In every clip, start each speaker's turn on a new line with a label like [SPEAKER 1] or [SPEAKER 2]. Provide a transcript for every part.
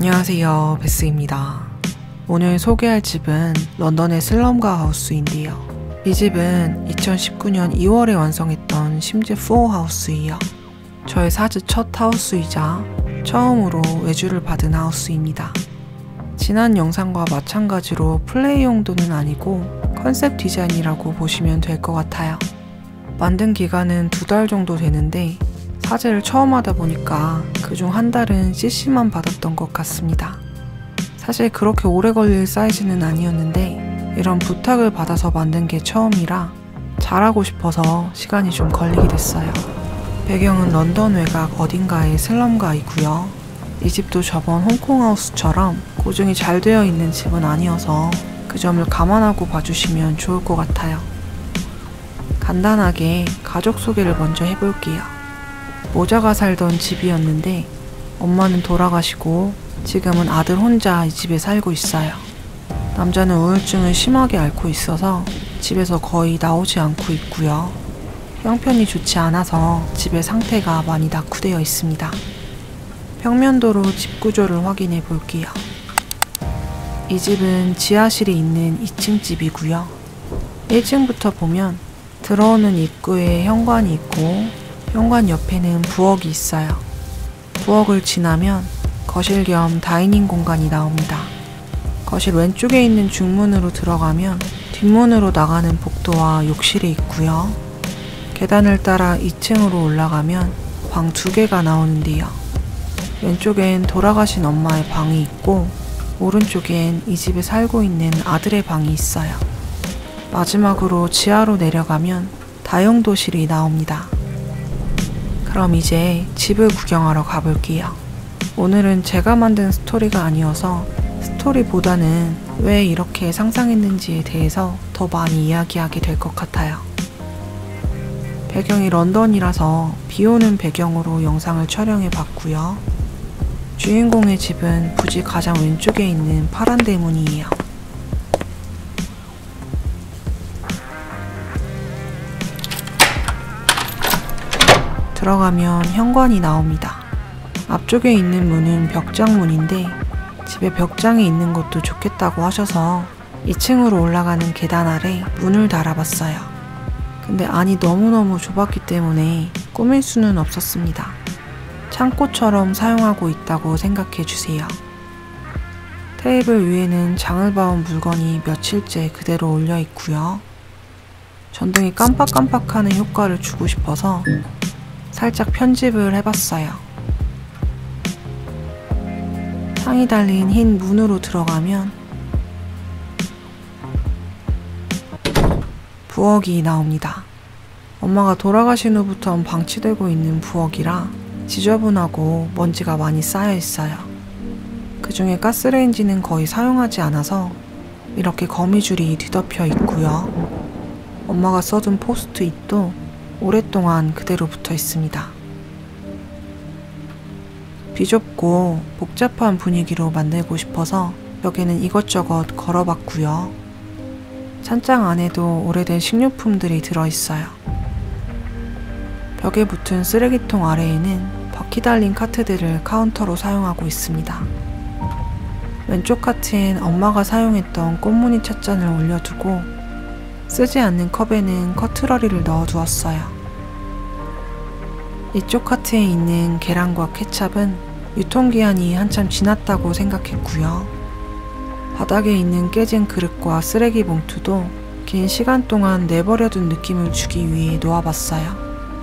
[SPEAKER 1] 안녕하세요, 베스입니다. 오늘 소개할 집은 런던의 슬럼가 하우스인데요. 이 집은 2019년 2월에 완성했던 심즈 4 하우스이며 저의 사즈 첫 하우스이자 처음으로 외주를 받은 하우스입니다. 지난 영상과 마찬가지로 플레이 용도는 아니고 컨셉 디자인이라고 보시면 될 것 같아요. 만든 기간은 2달 정도 되는데 사제를 처음 하다 보니까 그중 한 달은 CC만 받았던 것 같습니다. 사실 그렇게 오래 걸릴 사이즈는 아니었는데 이런 부탁을 받아서 만든 게 처음이라 잘하고 싶어서 시간이 좀 걸리게 됐어요. 배경은 런던 외곽 어딘가의 슬럼가이고요. 이 집도 저번 홍콩하우스처럼 고증이 잘 되어 있는 집은 아니어서 그 점을 감안하고 봐주시면 좋을 것 같아요. 간단하게 가족 소개를 먼저 해볼게요. 모자가 살던 집이었는데 엄마는 돌아가시고 지금은 아들 혼자 이 집에 살고 있어요. 남자는 우울증을 심하게 앓고 있어서 집에서 거의 나오지 않고 있고요. 형편이 좋지 않아서 집의 상태가 많이 낙후되어 있습니다. 평면도로 집 구조를 확인해 볼게요. 이 집은 지하실이 있는 2층 집이고요. 1층부터 보면 들어오는 입구에 현관이 있고 현관 옆에는 부엌이 있어요. 부엌을 지나면 거실 겸 다이닝 공간이 나옵니다. 거실 왼쪽에 있는 중문으로 들어가면 뒷문으로 나가는 복도와 욕실이 있고요. 계단을 따라 2층으로 올라가면 방 2개가 나오는데요. 왼쪽엔 돌아가신 엄마의 방이 있고 오른쪽엔 이 집에 살고 있는 아들의 방이 있어요. 마지막으로 지하로 내려가면 다용도실이 나옵니다. 그럼 이제 집을 구경하러 가볼게요. 오늘은 제가 만든 스토리가 아니어서 스토리보다는 왜 이렇게 상상했는지에 대해서 더 많이 이야기하게 될 것 같아요. 배경이 런던이라서 비 오는 배경으로 영상을 촬영해 봤고요. 주인공의 집은 부지 가장 왼쪽에 있는 파란 대문이에요. 들어가면 현관이 나옵니다. 앞쪽에 있는 문은 벽장문인데 집에 벽장이 있는 것도 좋겠다고 하셔서 2층으로 올라가는 계단 아래 문을 달아봤어요. 근데 안이 너무너무 좁았기 때문에 꾸밀 수는 없었습니다. 창고처럼 사용하고 있다고 생각해 주세요. 테이블 위에는 장을 봐온 물건이 며칠째 그대로 올려 있고요. 전등이 깜빡깜빡하는 효과를 주고 싶어서 살짝 편집을 해봤어요. 창이 달린 흰 문으로 들어가면 부엌이 나옵니다. 엄마가 돌아가신 후부터 방치되고 있는 부엌이라 지저분하고 먼지가 많이 쌓여 있어요. 그 중에 가스레인지는 거의 사용하지 않아서 이렇게 거미줄이 뒤덮여 있고요. 엄마가 써둔 포스트잇도 오랫동안 그대로 붙어 있습니다. 비좁고 복잡한 분위기로 만들고 싶어서 벽에는 이것저것 걸어봤고요. 찬장 안에도 오래된 식료품들이 들어있어요. 벽에 붙은 쓰레기통 아래에는 바퀴 달린 카트들을 카운터로 사용하고 있습니다. 왼쪽 카트엔 엄마가 사용했던 꽃무늬 찻잔을 올려두고 쓰지 않는 컵에는 커트러리를 넣어두었어요. 이쪽 카트에 있는 계란과 케찹은 유통기한이 한참 지났다고 생각했고요. 바닥에 있는 깨진 그릇과 쓰레기 봉투도 긴 시간 동안 내버려둔 느낌을 주기 위해 놓아봤어요.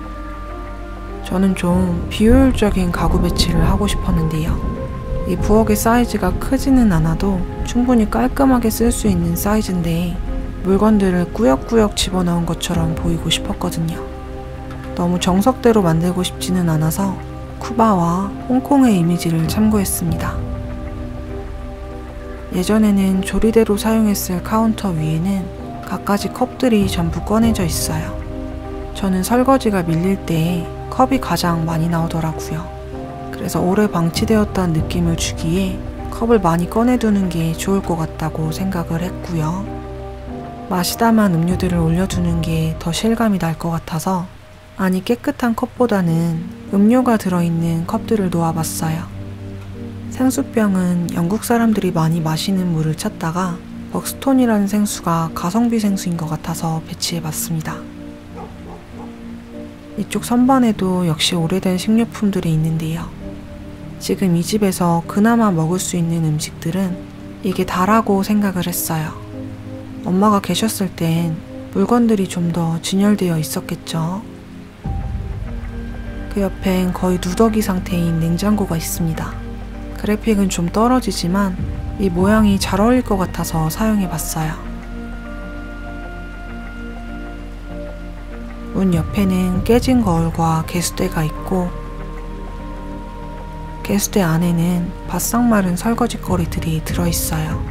[SPEAKER 1] 저는 좀 비효율적인 가구 배치를 하고 싶었는데요. 이 부엌의 사이즈가 크지는 않아도 충분히 깔끔하게 쓸 수 있는 사이즈인데 물건들을 꾸역꾸역 집어넣은 것처럼 보이고 싶었거든요. 너무 정석대로 만들고 싶지는 않아서 쿠바와 홍콩의 이미지를 참고했습니다. 예전에는 조리대로 사용했을 카운터 위에는 갖가지 컵들이 전부 꺼내져 있어요. 저는 설거지가 밀릴 때 컵이 가장 많이 나오더라고요. 그래서 오래 방치되었다는 느낌을 주기에 컵을 많이 꺼내두는 게 좋을 것 같다고 생각을 했고요. 마시다만 음료들을 올려두는 게 더 실감이 날 것 같아서 안이 깨끗한 컵보다는 음료가 들어있는 컵들을 놓아봤어요. 생수병은 영국 사람들이 많이 마시는 물을 찾다가 벅스톤이라는 생수가 가성비 생수인 것 같아서 배치해봤습니다. 이쪽 선반에도 역시 오래된 식료품들이 있는데요. 지금 이 집에서 그나마 먹을 수 있는 음식들은 이게 다라고 생각을 했어요. 엄마가 계셨을 땐 물건들이 좀 더 진열되어 있었겠죠. 그 옆엔 거의 누더기 상태인 냉장고가 있습니다. 그래픽은 좀 떨어지지만 이 모양이 잘 어울릴 것 같아서 사용해봤어요. 문 옆에는 깨진 거울과 개수대가 있고 개수대 안에는 바싹 마른 설거지거리들이 들어있어요.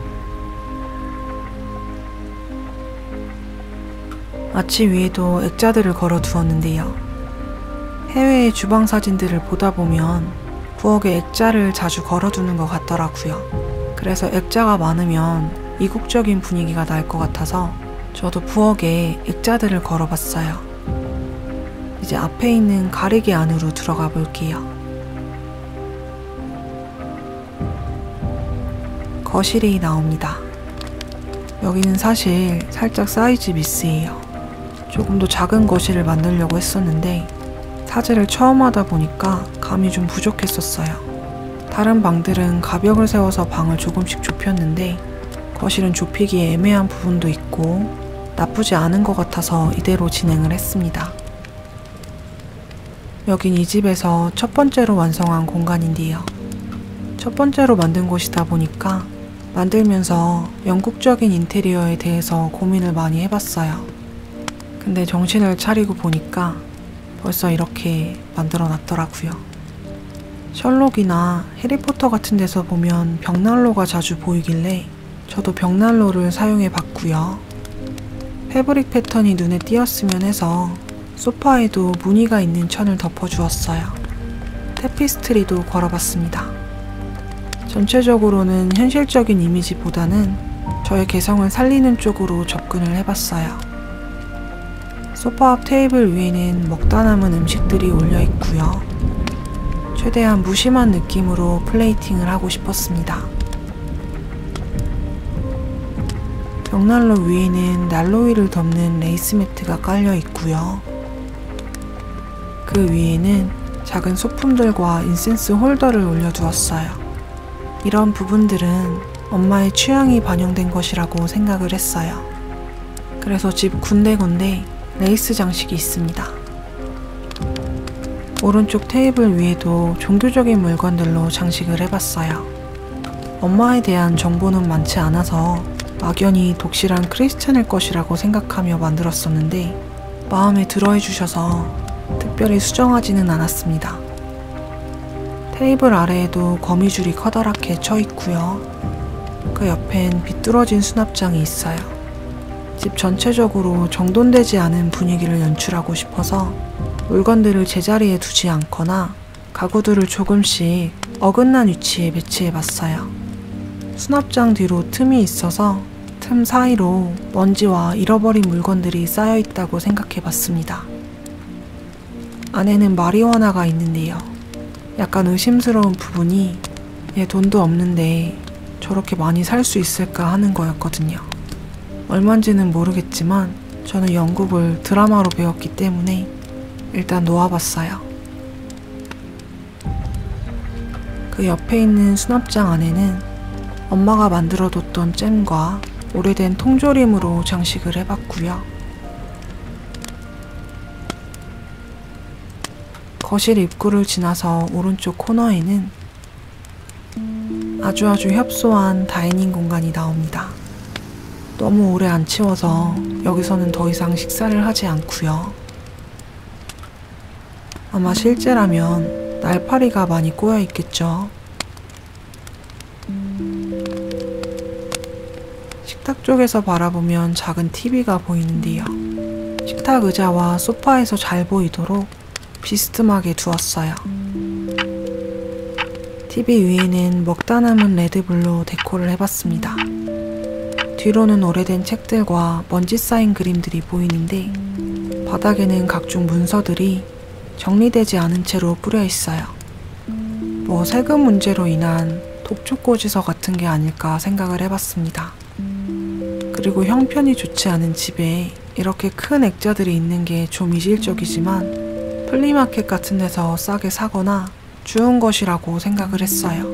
[SPEAKER 1] 마취 위에도 액자들을 걸어 두었는데요. 해외의 주방 사진들을 보다 보면 부엌에 액자를 자주 걸어두는 것 같더라고요. 그래서 액자가 많으면 이국적인 분위기가 날 것 같아서 저도 부엌에 액자들을 걸어봤어요. 이제 앞에 있는 가리개 안으로 들어가 볼게요. 거실이 나옵니다. 여기는 사실 살짝 사이즈 미스예요. 조금 더 작은 거실을 만들려고 했었는데 사제를 처음 하다 보니까 감이 좀 부족했었어요. 다른 방들은 가벽을 세워서 방을 조금씩 좁혔는데 거실은 좁히기에 애매한 부분도 있고 나쁘지 않은 것 같아서 이대로 진행을 했습니다. 여긴 이 집에서 첫 번째로 완성한 공간인데요. 첫 번째로 만든 곳이다 보니까 만들면서 영국적인 인테리어에 대해서 고민을 많이 해봤어요. 근데 정신을 차리고 보니까 벌써 이렇게 만들어 놨더라고요. 셜록이나 해리포터 같은 데서 보면 벽난로가 자주 보이길래 저도 벽난로를 사용해 봤고요. 패브릭 패턴이 눈에 띄었으면 해서 소파에도 무늬가 있는 천을 덮어주었어요. 테피스트리도 걸어봤습니다. 전체적으로는 현실적인 이미지보다는 저의 개성을 살리는 쪽으로 접근을 해봤어요. 소파 앞 테이블 위에는 먹다 남은 음식들이 올려 있고요. 최대한 무심한 느낌으로 플레이팅을 하고 싶었습니다. 벽난로 위에는 난로 위를 덮는 레이스 매트가 깔려 있고요. 그 위에는 작은 소품들과 인센스 홀더를 올려두었어요. 이런 부분들은 엄마의 취향이 반영된 것이라고 생각을 했어요. 그래서 집 군데군데 레이스 장식이 있습니다. 오른쪽 테이블 위에도 종교적인 물건들로 장식을 해봤어요. 엄마에 대한 정보는 많지 않아서 막연히 독실한 크리스찬일 것이라고 생각하며 만들었었는데 마음에 들어 해주셔서 특별히 수정하지는 않았습니다. 테이블 아래에도 거미줄이 커다랗게 쳐 있고요. 그 옆엔 비뚤어진 수납장이 있어요. 집 전체적으로 정돈되지 않은 분위기를 연출하고 싶어서 물건들을 제자리에 두지 않거나 가구들을 조금씩 어긋난 위치에 배치해봤어요. 수납장 뒤로 틈이 있어서 틈 사이로 먼지와 잃어버린 물건들이 쌓여있다고 생각해봤습니다. 안에는 마리화나가 있는데요. 약간 의심스러운 부분이 얘 돈도 없는데 저렇게 많이 살 수 있을까 하는 거였거든요. 얼만지는 모르겠지만 저는 영국을 드라마로 배웠기 때문에 일단 놓아봤어요. 그 옆에 있는 수납장 안에는 엄마가 만들어뒀던 잼과 오래된 통조림으로 장식을 해봤고요. 거실 입구를 지나서 오른쪽 코너에는 아주 협소한 다이닝 공간이 나옵니다. 너무 오래 안 치워서 여기서는 더 이상 식사를 하지 않고요. 아마 실제라면 날파리가 많이 꼬여 있겠죠. 식탁 쪽에서 바라보면 작은 TV가 보이는데요. 식탁 의자와 소파에서 잘 보이도록 비스듬하게 두었어요. TV 위에는 먹다 남은 레드불로 데코를 해봤습니다. 뒤로는 오래된 책들과 먼지 쌓인 그림들이 보이는데 바닥에는 각종 문서들이 정리되지 않은 채로 뿌려 있어요. 뭐 세금 문제로 인한 독촉고지서 같은 게 아닐까 생각을 해봤습니다. 그리고 형편이 좋지 않은 집에 이렇게 큰 액자들이 있는 게 좀 이질적이지만 플리마켓 같은 데서 싸게 사거나 주운 것이라고 생각을 했어요.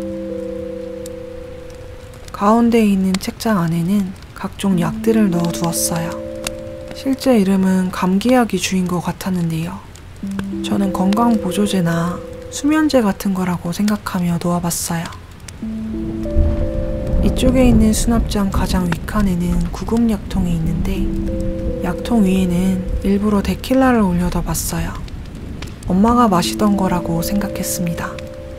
[SPEAKER 1] 가운데에 있는 책장 안에는 각종 약들을 넣어두었어요. 실제 이름은 감기약이 주인 것 같았는데요. 저는 건강보조제나 수면제 같은 거라고 생각하며 놓아봤어요. 이쪽에 있는 수납장 가장 윗칸에는 구급약통이 있는데 약통 위에는 일부러 데킬라를 올려둬 봤어요. 엄마가 마시던 거라고 생각했습니다.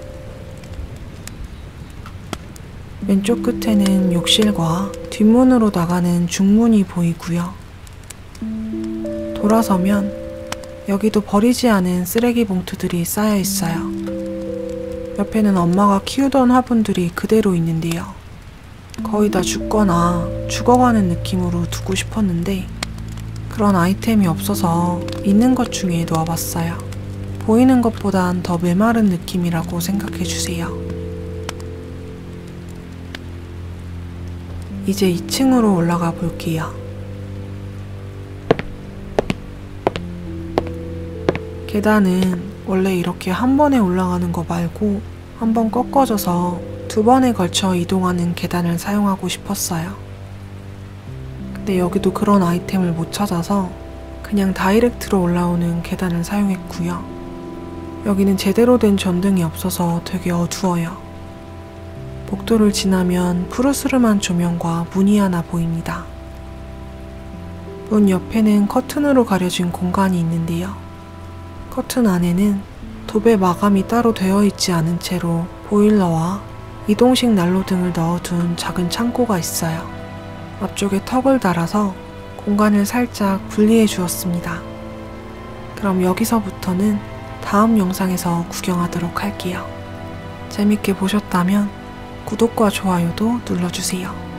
[SPEAKER 1] 왼쪽 끝에는 욕실과 뒷문으로 나가는 중문이 보이고요. 돌아서면 여기도 버리지 않은 쓰레기 봉투들이 쌓여 있어요. 옆에는 엄마가 키우던 화분들이 그대로 있는데요. 거의 다 죽거나 죽어가는 느낌으로 두고 싶었는데 그런 아이템이 없어서 있는 것 중에 놓아봤어요. 보이는 것보단 더 메마른 느낌이라고 생각해주세요. 이제 2층으로 올라가 볼게요. 계단은 원래 이렇게 한 번에 올라가는 거 말고 한 번 꺾어져서 2번에 걸쳐 이동하는 계단을 사용하고 싶었어요. 근데 여기도 그런 아이템을 못 찾아서 그냥 다이렉트로 올라오는 계단을 사용했고요. 여기는 제대로 된 전등이 없어서 되게 어두워요. 복도를 지나면 푸르스름한 조명과 문이 하나 보입니다. 문 옆에는 커튼으로 가려진 공간이 있는데요. 커튼 안에는 도배 마감이 따로 되어 있지 않은 채로 보일러와 이동식 난로 등을 넣어둔 작은 창고가 있어요. 앞쪽에 턱을 달아서 공간을 살짝 분리해 주었습니다. 그럼 여기서부터는 다음 영상에서 구경하도록 할게요. 재밌게 보셨다면 구독과 좋아요도 눌러주세요.